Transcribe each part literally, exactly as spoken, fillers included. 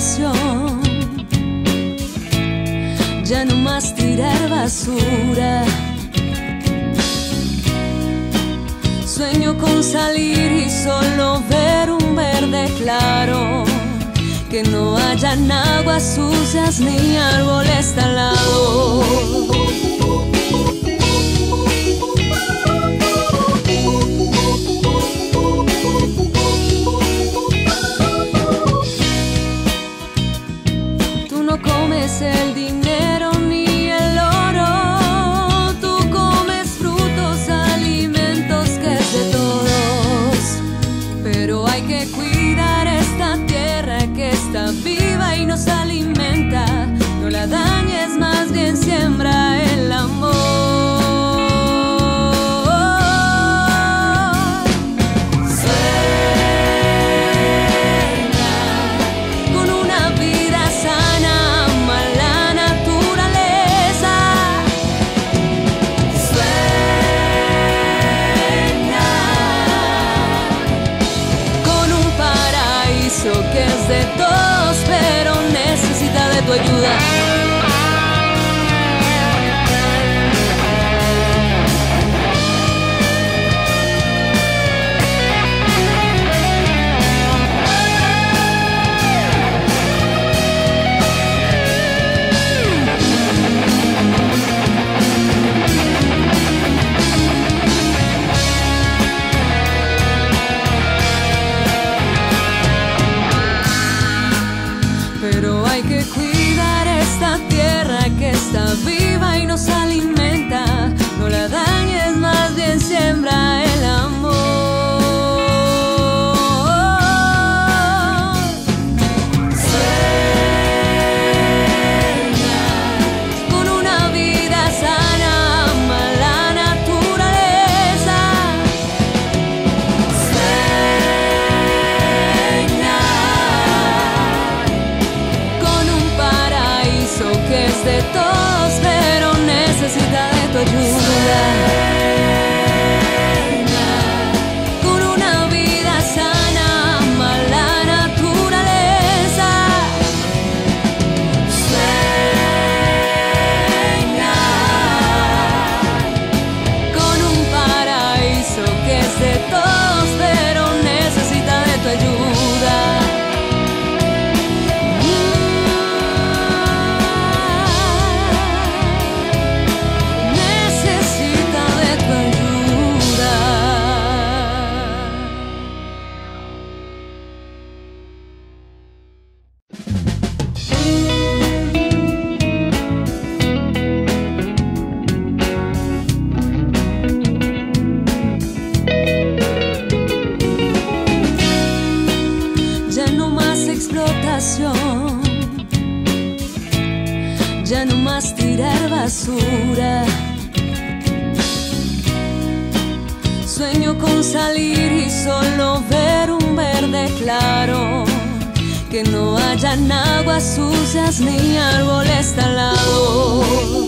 explotación, ya no más tirar basura. Sueño con salir y solo ver un verde claro, que no hayan aguas sucias ni árboles talados. Tú no comes el dinero ni el oro, tú comes frutos, alimentos que es de todos. Pero hay que cuidar esta tierra que está viva y nos alimenta. No la dañes, más bien siembra el amor. Que es de todos, pero necesita de tu ayuda. Pero hay que cuidar esta tierra que está viva y nos alimenta. No la dañes, más bien siembra el amor. Sueña con una vida sana, ama la naturaleza. Sueña que es de todos, pero necesita de tu ayuda. Con una vida sana, ama la naturaleza. Sueña con un paraíso que es de todos, pero necesita de tu ayuda. Explotación, ya no más tirar basura. Sueño con salir y solo ver un verde claro, que no hayan aguas sucias ni árboles talados.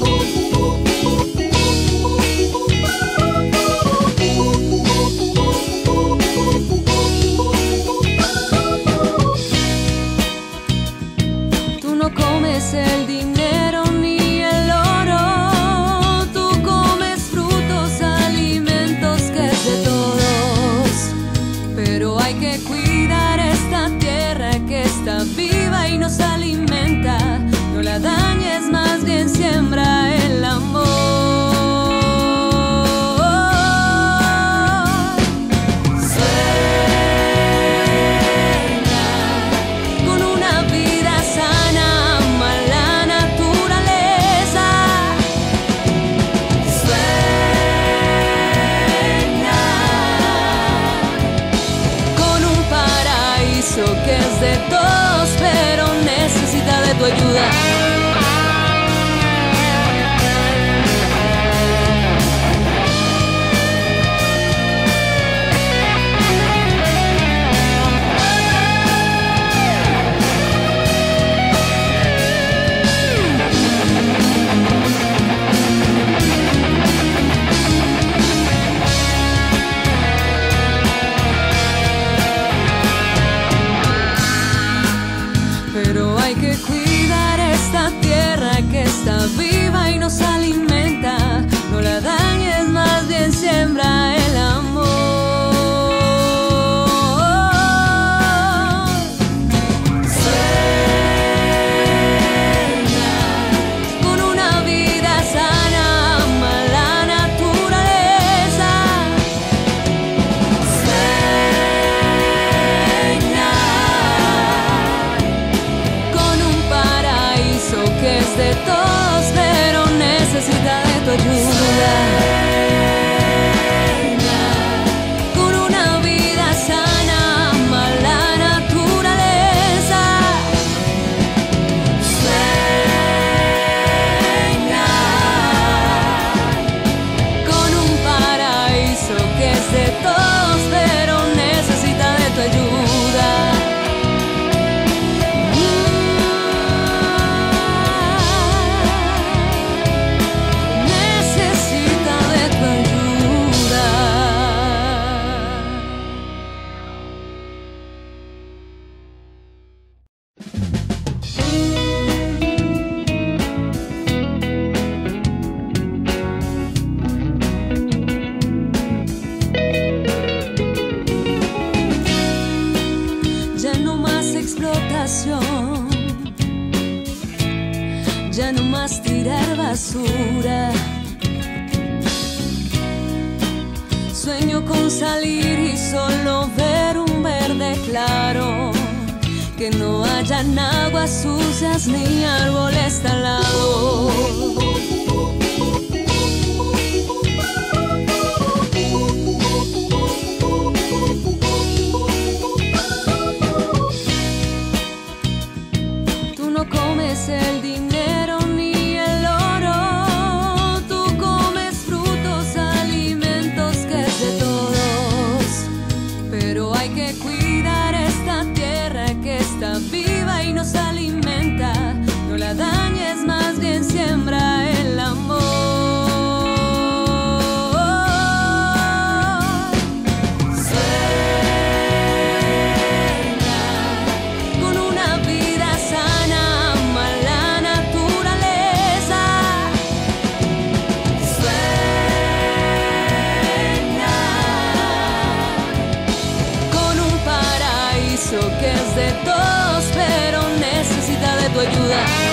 Comes el dinero ni el oro, tú comes frutos, alimentos que es de todos. Pero hay que cuidar esta tierra que está viva y nos alimenta. No la dañes, más bien siembra el amor. Que es de todos, pero necesita de tu ayuda. pero hay que cuidar esta tierra que está viva y nos alimenta. No la dañes, más bien siembra el amor. Sueña con una vida sana, ama la naturaleza. Sueña con un paraíso que es de todos, pero necesita de tu ayuda. Con una vida sana, ama la naturaleza. Sueña con un paraíso que es de todos, pero necesita de tu ayuda. Necesita de tu ayuda. Ya no más explotación, ya no más tirar basura. Sueño con salir y solo ver un verde claro, que no hayan aguas sucias ni árboles talados. Tú no comes el dinero ni el oro, tú comes frutos, alimentos que es de todos. Pero hay que cuidar esta tierra que está viva y nos alimenta. No la dañes, más bien siembra el amor. Sueña con una vida sana, ama la naturaleza. Sueña con un paraíso que es de todos, pero necesita de tu ayuda.